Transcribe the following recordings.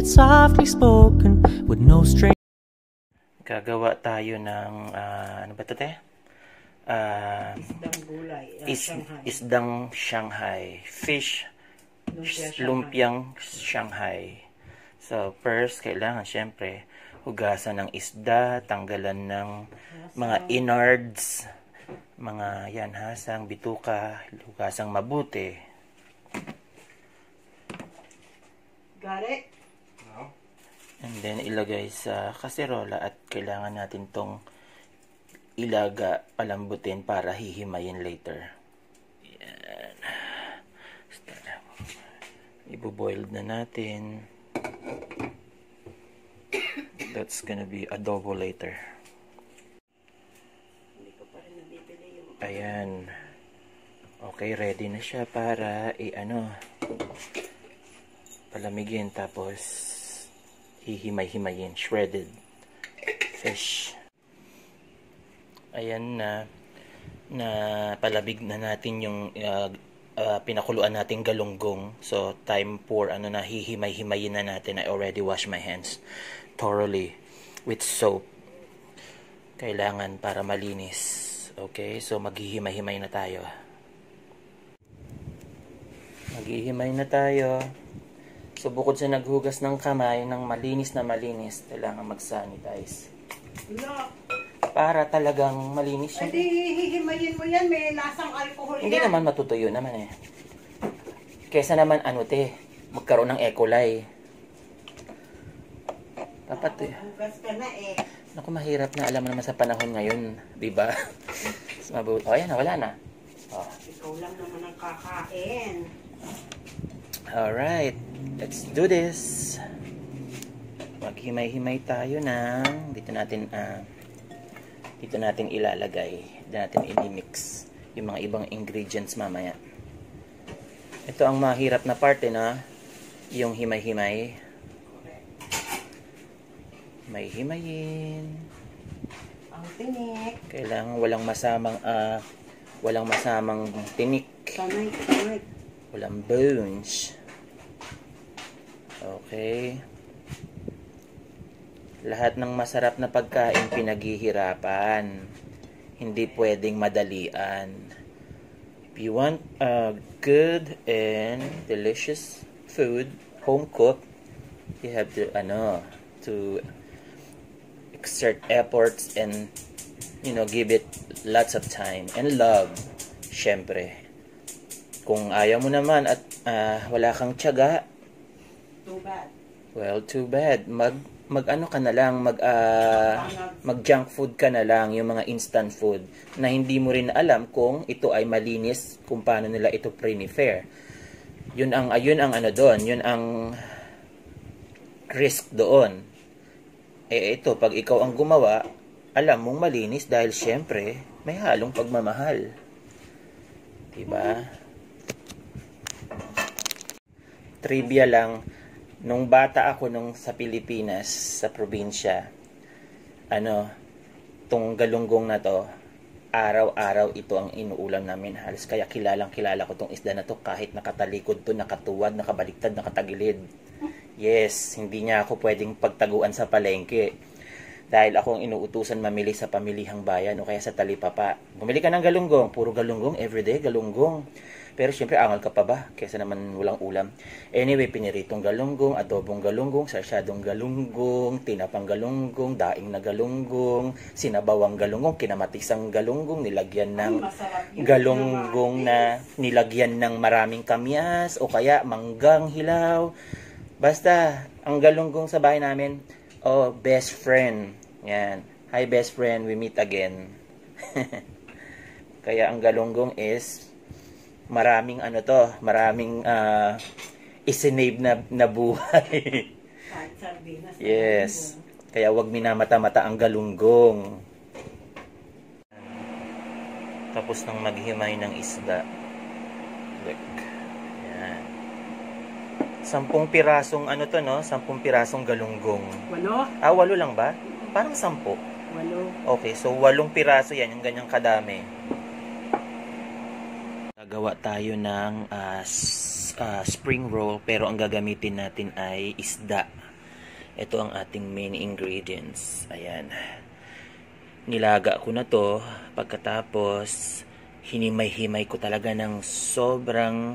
it softly spoken with no string. Gagawa tayo ng ano ba ito, te? Isdang gulay. Isdang Shanghai. Fish lumpiang Shanghai. So, first, kailangan syempre hugasan ng isda, tanggalan ng mga innards, mga yan, hasang, bituka, hugasang mabuti. Got it? No. And then, ilagay sa kaserola at kailangan natin tong ilaga, palambutin para hihimayin later. Yan. Ibo-boiled na natin. That's gonna be adobo later. Ayan. Okay, ready na siya para palamigin, tapos hihimay-himayin. Shredded fish. Ayan na palabig na natin yung pinakuluan nating galunggong. So, time for hihimay-himayin na natin. I already washed my hands thoroughly with soap. Kailangan para malinis. Okay, so maghihimay-himay na tayo. So, bukod sa naghugas ng kamay ng malinis na malinis, kailangan mag-sanitize. Para talagang malinis yun. Pwede hihimayin mo yan, may lasang alcohol yan. Hindi naman matutuyo naman eh. Kesa naman magkaroon ng E. coli. Dapat Hugas ka na eh. Naku, mahirap na, alam mo naman sa panahon ngayon, di ba? Ayan na, wala na. Oh. Ikaw lang naman ang kakain. Alright, let's do this. Maghimay-himay tayo ng dito natin ilalagay. Dito natin i-mix yung mga ibang ingredients mamaya. Ito ang mahirap na parte na yung himay-himay. Himay-himayin. Ang tinik. Kailangan walang masamang tinik. Sanay. Walang bones. Okay. Lahat ng masarap na pagkain pinaghihirapan. Hindi pwedeng madalian. If you want good and delicious food, home cooked, you have to exert efforts and give it lots of time and love. Syempre. Kung ayaw mo naman at wala kang tiyaga, Too bad. Well, too bad. Mag junk food ka na lang, yung mga instant food na hindi mo rin alam kung ito ay malinis, kung paano nila ito prepare. Yun ang risk doon. Ito, pag ikaw ang gumawa, alam mong malinis dahil syempre may halong pagmamahal. Diba? Trivia lang, nung bata ako sa Pilipinas, sa probinsya, tong galunggong na to, araw-araw ito ang inuulam namin halos, kaya kilala ko tong isda na to kahit nakatalikod to, nakatuwad, nakabaliktad, nakatagilid. Yes, hindi niya ako pwedeng pagtaguan sa palengke dahil ako ang inuutusan mamili sa pamilihang bayan o kaya sa talipapa. Bumili ka ng galunggong, puro galunggong, everyday galunggong. Pero syempre, angal ka pa ba? Kesa naman walang ulam. Anyway, piniritong galunggong, adobong galunggong, sarsyadong galunggong, tinapang galunggong, daing na galunggong, sinabawang galunggong, kinamatisang galunggong, nilagyan ng galunggong na nilagyan ng maraming kamyas, o kaya manggang hilaw. Basta, ang galunggong sa bahay namin, best friend. Yan. Hi, best friend, we meet again. Kaya ang galunggong is maraming isinave na buhay. Yes. Kaya wag minamata-mata ang galunggong. Tapos nang maghimay ng isda. Look. Yan. 10 pirasong 10 pirasong galunggong. 8? 8 lang ba? Parang 10. 8. Okay, so 8 piraso yan, yung ganyang kadami. Gagawa tayo ng spring roll, pero ang gagamitin natin ay isda. Ito ang ating main ingredients. Ayan. Nilaga ko na to. Pagkatapos, hinimay-himay ko talaga ng sobrang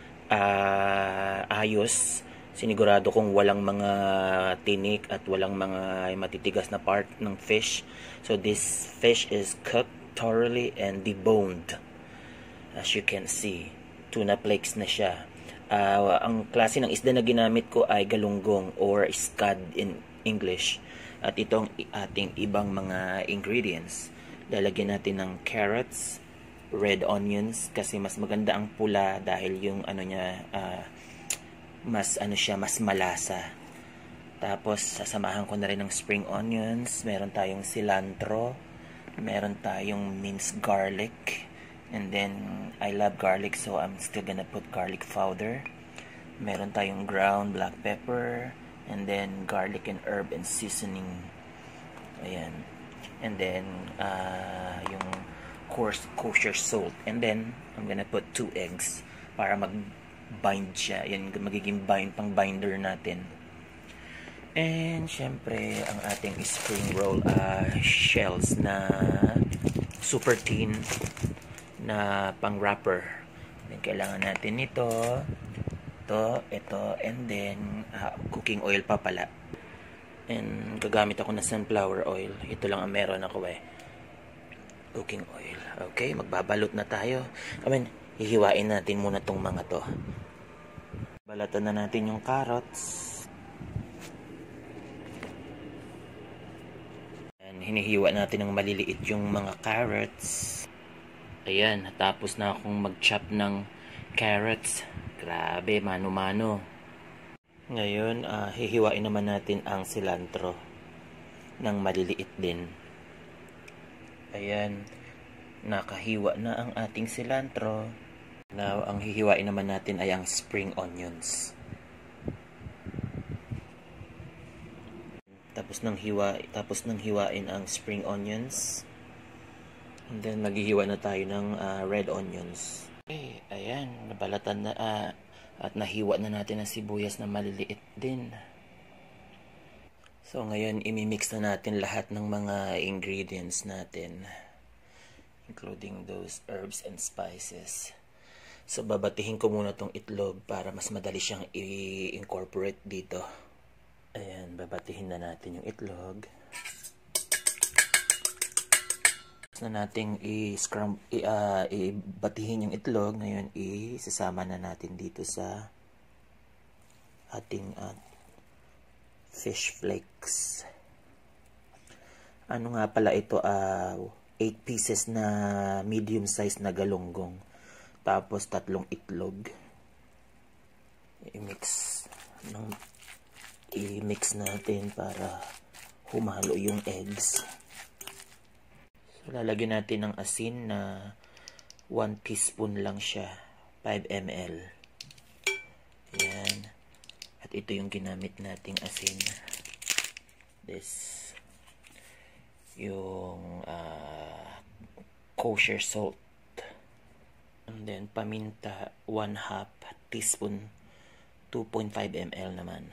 ayos. Sinigurado kong walang mga tinik at walang mga matitigas na part ng fish. So this fish is cooked thoroughly and deboned. As you can see, tuna flakes na siya. Ang klase ng isda na ginamit ko ay galunggong or scad in English. At itong ating ibang mga ingredients. Lalagyan natin ng carrots, red onions kasi mas maganda ang pula dahil yung ano niya mas malasa. Tapos sasamahan ko na rin ng spring onions, meron tayong cilantro, meron tayong minced garlic. And then, I love garlic, so I'm still gonna put garlic powder. Meron tayong ground black pepper. And then, garlic and herb and seasoning. Ayan. And then, yung kosher salt. And then, I'm gonna put 2 eggs para mag-bind siya. Yan, magiging pang binder natin. And, syempre, ang ating spring roll shells na super thin na pang wrapper. Then, kailangan natin ito, ito, and then cooking oil pa pala. And gagamit ako ng sunflower oil. Ito lang ang meron ako cooking oil. Okay, magbabalot na tayo. Hihiwain natin muna tong mga to. Balatan na natin yung carrots. And hinihiwa natin ng maliliit yung mga carrots. Ayan, tapos na akong mag-chop ng carrots. Grabe, mano-mano. Ngayon, hihiwain naman natin ang cilantro ng maliliit din. Ayan, nakahiwa na ang ating cilantro. Now, ang hihiwain naman natin ay ang spring onions. Tapos nang hiwain ang spring onions. And then, maghihiwa na tayo ng red onions. Okay, ayan, nabalatan na at nahiwa na natin ang sibuyas na maliliit din. So, ngayon, imimix na natin lahat ng mga ingredients natin. Including those herbs and spices. So, babatihin ko muna tong itlog para mas madali siyang i-incorporate dito. Ayan, babatihin na natin yung itlog. Na nating ibatihin yung itlog. Ngayon isasama na natin dito sa ating fish flakes. Ano nga pala ito, 8 pieces na medium size na galunggong, tapos 3 itlog. I-mix natin para humalo yung eggs. So, lalagyan natin ng asin na 1 teaspoon lang siya. 5 ml. Ayan. At ito yung ginamit nating asin. This. Yung kosher salt. And then, paminta 1/2 teaspoon. 2.5 ml naman.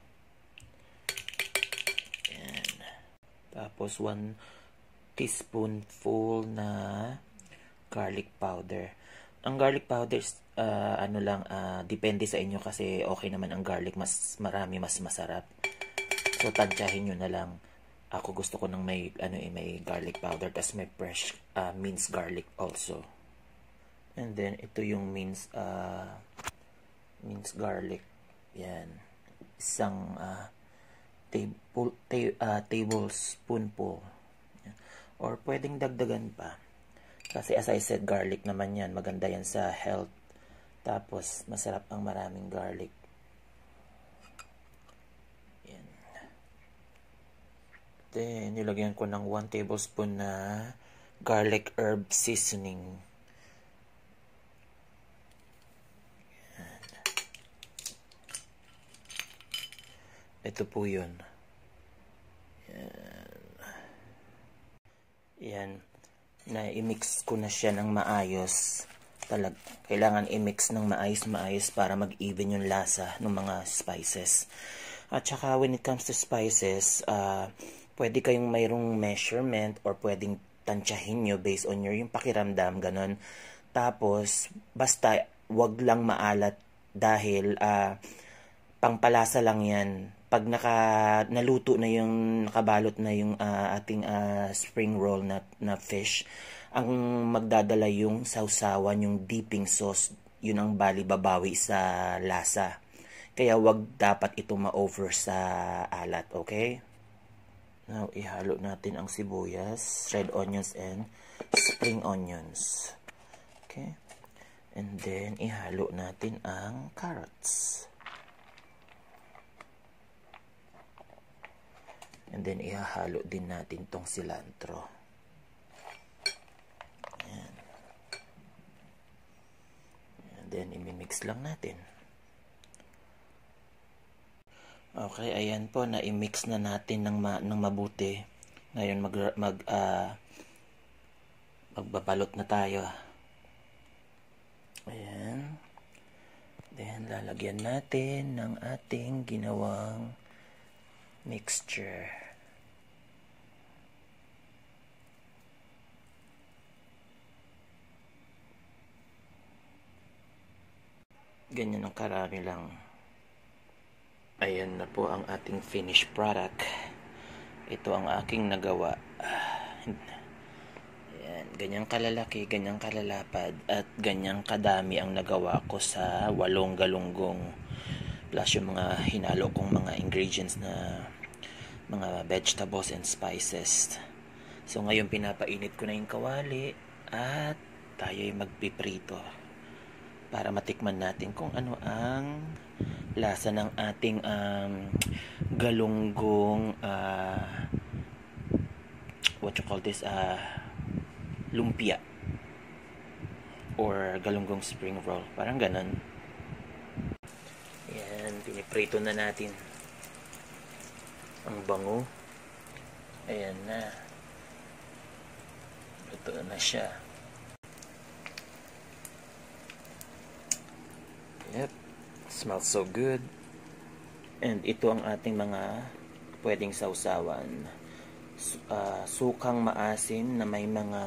Ayan. Tapos, 1 teaspoonful na garlic powder. Ang garlic powder depende sa inyo kasi okay naman ang garlic, mas marami mas masarap. So tantyahin niyo na lang. Ako gusto ko ng may garlic powder, tas may fresh minced garlic also. And then ito yung minced garlic. Yan. Isang tablespoonful. Or pwedeng dagdagan pa. Kasi as I said, garlic naman yan. Maganda yan sa health. Tapos, masarap ang maraming garlic. Yan. Then, nilagyan ko ng 1 tablespoon na garlic herb seasoning. Yan. Ito po yun. Yan. Yan, na i-mix ko na siya ng maayos. Kailangan i-mix ng maayos para mag-even yung lasa ng mga spices. At saka when it comes to spices, pwede kayong mayroong measurement or pwedeng tansyahin nyo based on yung pakiramdam, ganon. Tapos, basta wag lang maalat dahil pangpalasa lang yan. Pag naluto na yung, nakabalot na yung ating spring roll na fish, ang magdadala yung sausawan, yung dipping sauce, yun ang babawi sa lasa. Kaya wag dapat ito ma-over sa alat, okay? Now, ihalo natin ang sibuyas, red onions, and spring onions. Okay? And then, ihalo natin ang carrots. And then, ihalo din natin tong cilantro. Ayan. And then, imimix lang natin. Okay, ayan po, na-mix na natin ng mabuti. Ngayon magbabalot na tayo. Ayan. Then lalagyan natin ng ating ginawang mixture. Ganyan ang karami lang. Ayan na po ang ating finished product. Ito ang aking nagawa. Ayan, ganyang kalalaki, ganyang kalalapad, at ganyang kadami ang nagawa ko sa 8 galunggong. Plus yung mga hinalo kong mga ingredients na mga vegetables and spices. So ngayon pinapainit ko na yung kawali at tayo'y magpiprito para matikman natin kung ano ang lasa ng ating galunggong what you call this, lumpia or galunggong spring roll, parang ganon. Yan, piniprito na natin. Ang bango. Ayan na, luto na siya. Yep, smells so good. And ito ang ating mga pwedeng sausawan. Sukang maasim na may mga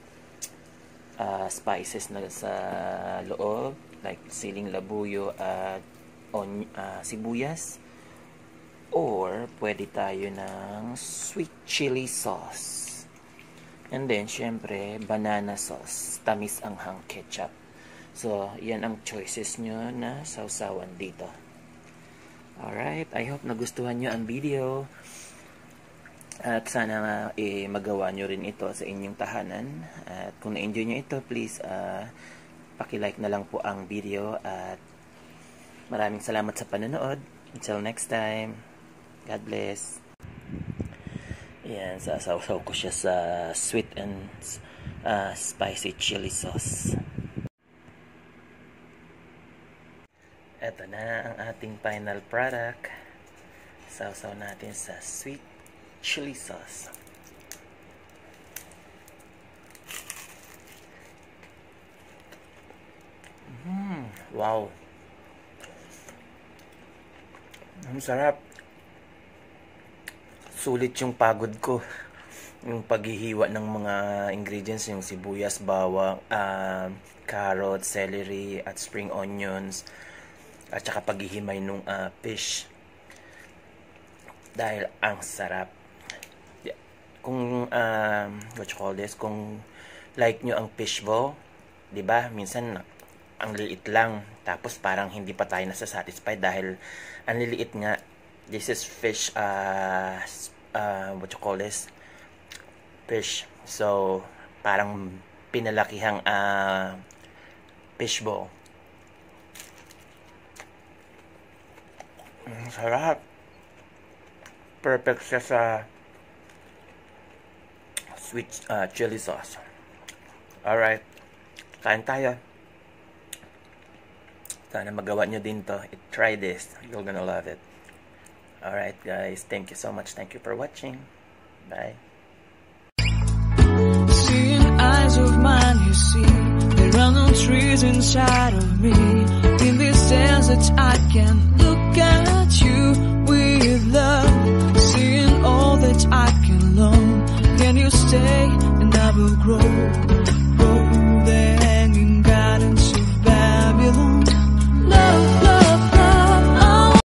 spices na sa loob, like siling labuyo at sibuyas. Or pwede tayo ng sweet chili sauce. And then syempre banana sauce, tamis anghang ketchup. So, yan ang choices nyo na sausawan dito. Alright, I hope nagustuhan nyo ang video. At sana magawa nyo rin ito sa inyong tahanan. At kung na-enjoy nyo ito, please paki-like na lang po ang video. At maraming salamat sa panonood. Until next time, God bless. Yan, sasaw-saw ko siya sa sweet and spicy chili sauce. Ito na ang ating final product. Sausaw natin sa sweet chili sauce. Wow! Ang sarap. Sulit yung pagod ko. Yung paghihiwa ng mga ingredients, yung sibuyas, bawang, carrots, celery, at spring onions. At saka paghihimay nung fish. Dahil ang sarap. Kung what you call this, kung like nyo ang fishbowl, 'di ba? Minsan ang liit lang, tapos parang hindi pa tayo nasasatisfied dahil ang liliit nga. This is fish, what you call this, fish. So parang pinalakihang fishbowl. Sarap. Perfect siya sa sweet chili sauce. Alright, kain tayo. Sana magawa nyo din to. Try this. You're gonna love it. Alright guys, thank you so much. Thank you for watching. Bye. Seeing eyes of mine, you see, there are no trees inside of me. In this desert I can